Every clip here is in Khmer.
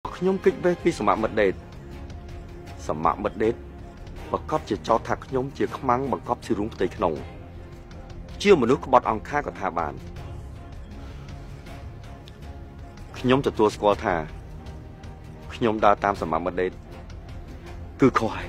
ខ្ញុំគិតវេពីសមមិត្តដេតសមមិត្តដេតប្រកបជាចោទថាខ្ញុំជាខ្មាំងបង្កប់ស៊ីរុងផ្ទៃក្នុងជាមនុស្សក្បត់អង្គការក៏ថាបានខ្ញុំទទួលស្គាល់ថាខ្ញុំដើរតាមសមមិត្តដេតគឺខុសហើយ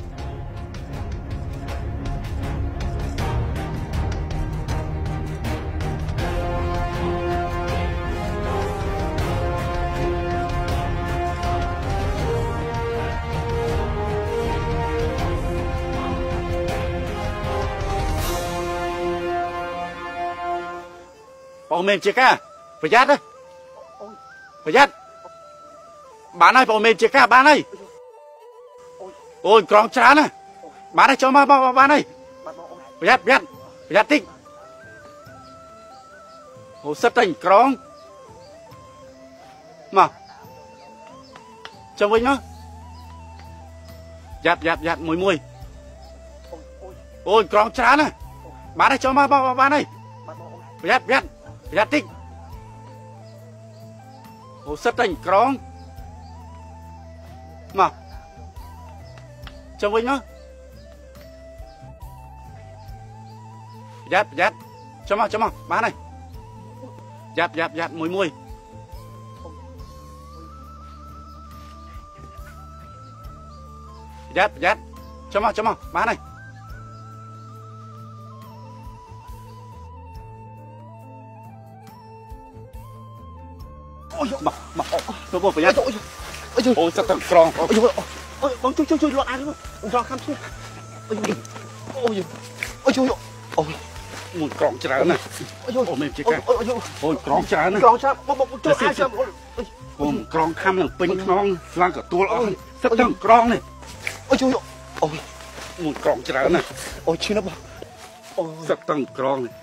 បងមេជាការប្រយ័ត្នណាប្រយ័ត្នបានហើយបងមេជាការបានហើយអូយក្រងច្រើនណាបានហើយចូលមកបានហើយប្រយ័ត្នតិចអូសិតតែក្រងមកចាំវិញមកយ៉ាត់មួយអូយក្រងច្រើនណាបានហើយចូលមកបានហើយប្រយ័ត្នតិចអូសិតតែក្រងមកចាំវិញមកប្រយ័ត្នចាំមកបានហើយយ៉ាត់មួយប្រយ័ត្នចាំមកបានហើយមកប្រយ័ត្នអូយសឹកទៅក្រងអូយបងជួយលត់អានបងក្រងខំជួយអូយមួយក្រងច្រើនណាអូមេជាការអូយក្រងច្រើនណាបងជួយអាយចាំអូក្រងខំឡើងពេញខ្នងស្លាំងកទួលអស់សឹកទៅក្រងនេះអូយមួយក្រងច្រើនណាអូយឈឺណាបងសឹកទៅក្រងនេះ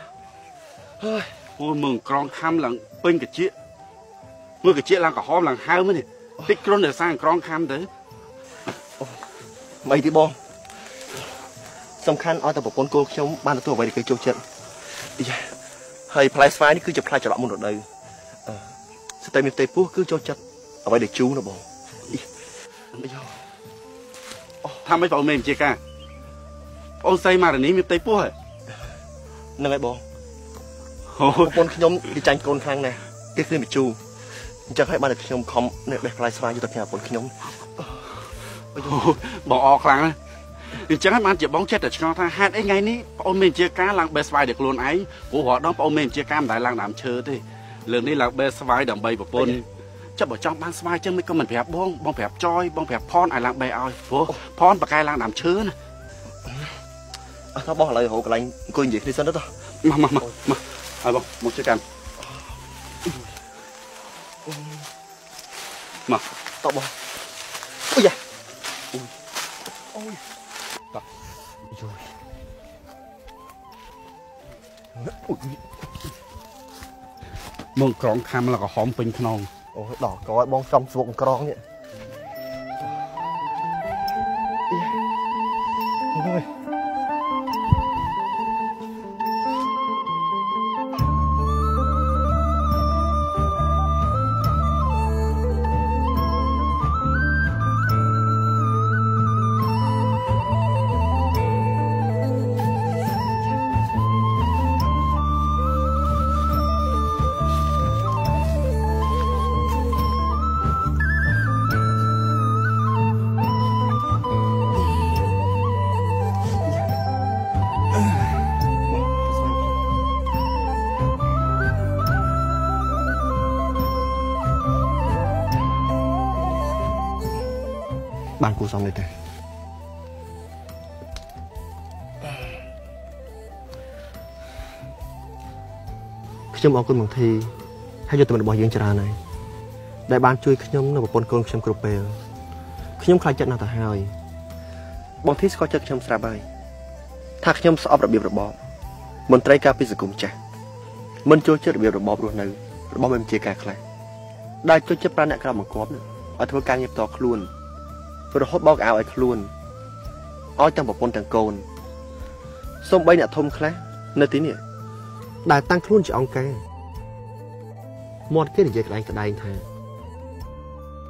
អូយមើលក្រងខំឡើងពេញកាជាមើលកាជាឡើងក្រហមឡើងហើមនេះតិចគ្រុនតែសាងក្រងខំទៅមិនទីបងសំខាន់ឲ្យតែប្រពន្ធគោលខ្ញុំបានទទួលអ្វីដែលគេចូលចិត្តហើយផ្លែស្វាយនេះគឺជាផ្លែច្រឡំមុនរដូវស្ទើរមានផ្ទៃពោះគឺចូលចិត្តអ្វីដែលជូរណាបងថាមិនបងមេជាការអូនស្រីម៉ារ៉ានីមានផ្ទៃពោះហ្នឹងហើយបងប្រពន្ធខ្ញុំគេចាញ់កូនខ្លាំងណាស់គេគ្មានបញ្ជូរអញ្ចឹងហើយបានតែខ្ញុំខំនៅបេះផ្លែស្វាយយកទៅផ្ញើប្រពន្ធខ្ញុំបងអរខ្លាំងណាស់អញ្ចឹងហើយបានជាបងចិត្តតែឆ្ងល់ថាហេតុអីថ្ងៃនេះបងអូនមានជាការឡើងបេះស្វាយដល់ខ្លួនឯងព្រោះរហដងបងអូនមានជាការមិនដែលឡើងដើមឈើទេលើកនេះឡើងបេះស្វាយដើម្បីប្រពន្ធចាប់បើចង់បានស្វាយចឹងមិនក៏មិនប្រាប់បងប្រាប់ចយបងប្រាប់ផនឲ្យឡើងបេះឲ្យព្រោះផនបកែឡើងដើមឈើណាអត់ថាបងឥឡូវរហូតកន្លែងអង្គុយនិយាយគ្នាសិនទៅមកហើយបងមកជួយកាន់មកតបបងអូយតមកក្រងខំแล้วก็หอมពេញខ្នងអូយដល់ក្រោយបងសំស្វកក្រងនេះអូយបានគូសំនេះទេខ្ញុំអរគុណបងធីហើយយុទ្ធសាស្ត្ររបស់យើងច្រើនហើយដែលបានជួយខ្ញុំនៅប្រពន្ធកូនខ្ញុំគ្រប់ពេលខ្ញុំខ្លាចចិត្តណាស់ទៅហើយបងធីស្គាល់ចិត្តខ្ញុំស្រាប់ហើយថាខ្ញុំស្អប់របៀបរបបមន្ត្រីការពារសង្គមចាស់មិនចូលចិត្តរបៀបរបបរស់នៅរបស់មិនជាការខ្លះដែលចូលចិត្តប្រាអ្នកក្រៅបង្គាប់ឲ្យធ្វើការងារផ្ទាល់ខ្លួនរហូតបោកអាវឲ្យខ្លួនឲ្យទាំងប្រពន្ធទាំងកូនសូម្បីអ្នកធំខ្លះនៅទីនេះដែលតាំងខ្លួនជាអង្គការមាត់គេនិយាយកន្លែងក្តែងថា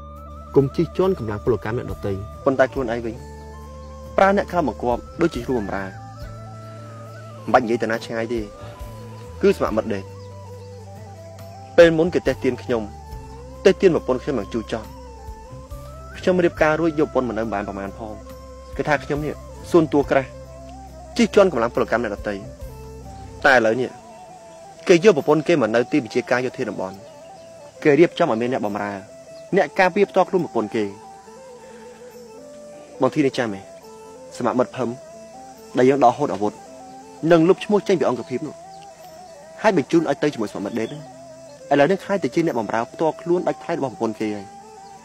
គុំជិះជាន់កម្លាំងពលកម្មអ្នកដទៃប៉ុន្តែខ្លួនឯងវិញប្រើអ្នកក្រៅបង្គាប់ដូចជាគ្រូបម្រើមិនបាច់និយាយទៅណាឆ្ងាយទេគឺស្ម័គ្រមិត្តដេកពេលមុនគេតេះទៀនខ្ញុំតេះទៀនប្រពន្ធខ្ញុំមកជូរចោះខ្ញុំរៀបការរួចយកប្រពន្ធមកនៅបានប្រហែលផងគេថាខ្ញុំនេះសួនតួក្រាស់ជិះជាន់កម្លាំងពលកម្មអ្នកដទៃតែឥឡូវនេះគេយកប្រពន្ធគេមកនៅទីបញ្ជាការយោធាតំបន់គេរៀបចំឲ្យមានអ្នកបម្រើអ្នកការពារផ្ទាល់ខ្លួនប្រពន្ធគេបងធីនេះចាំទេសមាមិត្តភឹមដែលយើងដកហូតអាវុធនិងលុបឈ្មោះចេញពីអង្គភាពនោះហើយបញ្ជូនឲ្យទៅជាមួយសមាមិត្តដេតឥឡូវនេះខ្លាចទៅជាអ្នកបម្រើផ្ទាល់ខ្លួនដាច់ថ្លៃរបស់ប្រពន្ធគេហើយ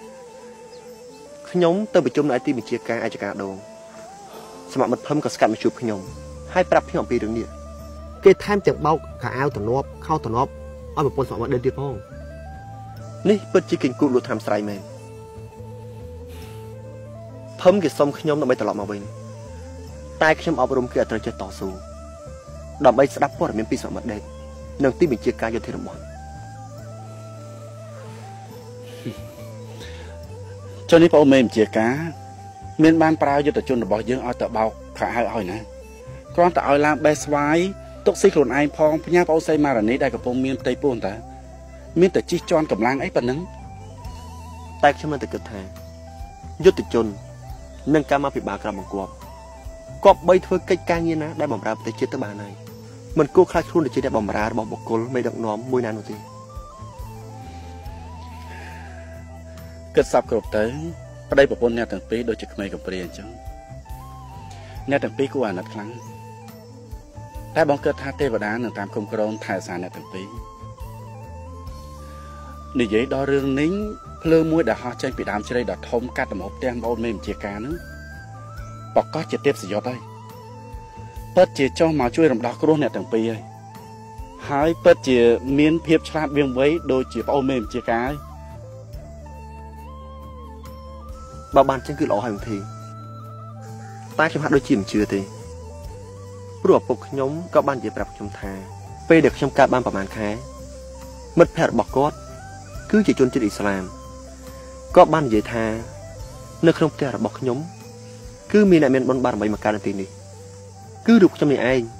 ខ្ញុំទៅប្រជុំនៅទីបញ្ជាការអាយកាដងសមាមិត្តភឹមក៏ស្កាត់មកជួបខ្ញុំហើយប្រាប់ខ្ញុំអំពីរឿងនេះគេថែមទាំងបោកខោអាវទំនាប់ខោទំនាប់ឲ្យប្រពន្ធសមាមិត្តដេតទៀតផងនេះពិតជាគិញគូលួចតាមស្រ័យមែនភឹមគេសុំខ្ញុំដើម្បីត្រឡប់មកវិញតែខ្ញុំអប់រំគេឲ្យត្រូវចេះតស៊ូដើម្បីស្ដាប់ព័ត៌មានពីសមាមិត្តដេតនិងទីបញ្ជាការយោធាតំបន់ចុះនេះបងអូនមេបញ្ជាការមានបានប្រើយុទ្ធជនរបស់យើងឲ្យទៅបោកខោអាវឲ្យណាគ្រាន់តែឲ្យឡើងបេះស្វាយទុកស៊ីខ្លួនឯងផងផ្ញើបងអូនសីម៉ារ៉ានីដែលកំពុងមានផ្ទៃពោះតើមានតែជិះជាន់កម្លាំងអីប៉ុណ្ណឹងតែខ្ញុំនៅតែគិតថាយុទ្ធជននិងកម្មាភិបាលក្រមបង្គាប់គប្បីធ្វើកិច្ចការងារណាដែលបម្រើប្រទេសជាតិទៅបានហើយមិនគួរខ្លាចខ្លួនទៅជាអ្នកបម្រើរបស់បុគ្គលមេដឹកនាំមួយណានោះទេគិតសពគ្រប់ទៅប្តីប្រពន្ធអ្នកទាំងពីរដូចជាក្មេងកំព្រាអញ្ចឹងអ្នកទាំងពីរគួរអាណិតខ្លាំងតែបងគិតថាទេវតានឹងតាមគុំក្រងថែសារអ្នកទាំងពីរនិយាយដល់រឿងនេះភ្លើងមួយដែលហោះចេញពីដើមជ្រៃដ៏ធំកាត់ទៅមកផ្ទះបងមេបញ្ជាការហ្នឹងប្រកាសជាទេពសយត់ហើយពិតជាចោះមកជួយរំដោះគ្រោះអ្នកទាំងពីរហើយពិតជាមានភាពឆ្លាតវាងវៃដូចជាបងមេបញ្ជាការហើយបើបានចឹងគឺល្អហើយបងធីតែខ្ញុំហាក់ដូចជាមិនជឿទេព្រោះឪពុកខ្ញុំក៏បាននិយាយប្រាប់ខ្ញុំថាពេលដែលខ្ញុំកើតបានប្រហែលខែមិត្តភ័ក្តិរបស់គាត់គឺជាជនជាតិអ៊ីស្លាមក៏បាននិយាយថានៅក្នុងផ្ទះរបស់ខ្ញុំគឺមានអ្នកមានបុណ្យបារមីមកកើតនៅទីនេះគឺរូបខ្ញុំនេះឯង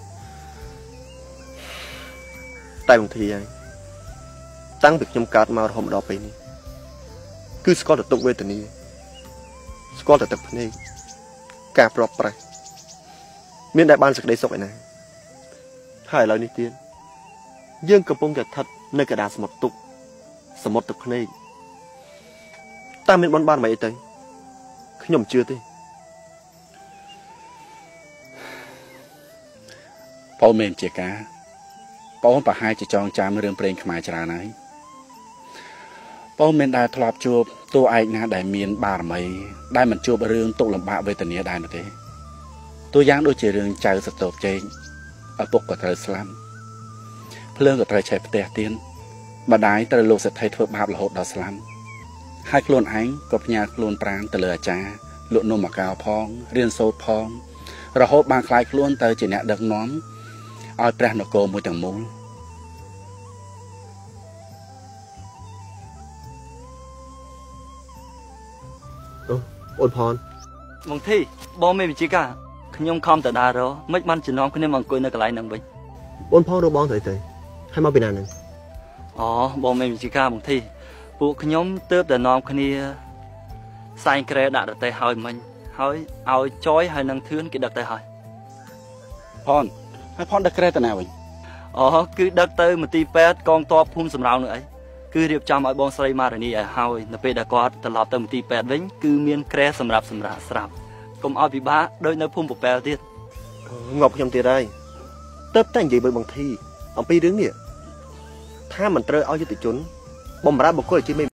តែបងធីហើយតាំងពីខ្ញុំកើតមករហូតដល់ពេលនេះគឺស្គាល់តែទុក្ខវេទនាស្គាល់តែទឹកភ្នែកការប្រត់ប្រាស់មានតែបានសេចក្តីសុខឯណាហើយឥឡូវនេះទៀតយើងកំពុងតែស្ថិតនៅកណ្ដាលសមុទ្រទុក្ខសមុទ្រទឹកភ្នែកតែមានបនបានមិនអីទៅខ្ញុំមិនជឿទេបងមេបញ្ជាការបងប្រហែលជាចងចាំរឿងព្រេងខ្មែរច្រើនហើយបងមានដែលធ្លាប់ជួបតួឯកណាដែលមានបារមីដែលមិនជួបរឿងទុក្ខលំបាកវេទនាដែរនោះទេតួយ៉ាងដូចជារឿងចៅសតោបជែងឪពុកក៏ត្រូវស្លាប់ភ្លើងក៏ត្រូវឆេះផ្ទះទៀនម្ដាយត្រូវលោកសេដ្ឋីធ្វើបាបរហូតដល់ស្លាប់ហើយខ្លួនឯងក៏ផ្ញើខ្លួនប្រាណទៅលើអាចារ្យលក់នំមកកៅផងរៀនសូត្រផងរហូតបានខ្លាយខ្លួនទៅជាអ្នកដឹកនាំឲ្យព្រះនគរមួយទាំងមូលអូនផនបងធីបងមេបញ្ជាការខ្ញុំខំតដារមិនបានចំណងគ្នាមកអង្គុយនៅកន្លែងហ្នឹងវិញអូនផនរបងទៅហើយមកពីណាហ្នឹងអូបងមេបញ្ជាការបងធីពួកខ្ញុំទើបតែនាំគ្នាសែងក្រែដាក់រទេះហើយមិញហើយឲ្យចយហើយនឹងធឿនគេដឹកទៅហើយផនដឹកក្រែទៅណាវិញអូគឺដឹកទៅមន្ទីរពេទ្យកងទ័ពភូមិសំរោងនោះអីគឺរៀបចំឲ្យបងស្រីម៉ារ៉ានីឲ្យហើយនៅពេលដែលគាត់ត្រឡប់ទៅមន្ទីរពេទ្យវិញគឺមានក្រែសម្រាប់ស្រាប់កុំឲ្យពិបាកដូចនៅភូមិពពែលទៀតងាប់ខ្ញុំទៀតហើយទៅតែនិយាយvớiបងធីអំពីរឿងនេះថាមិនត្រូវឲ្យយុទ្ធជនបំរើបុគ្គលជា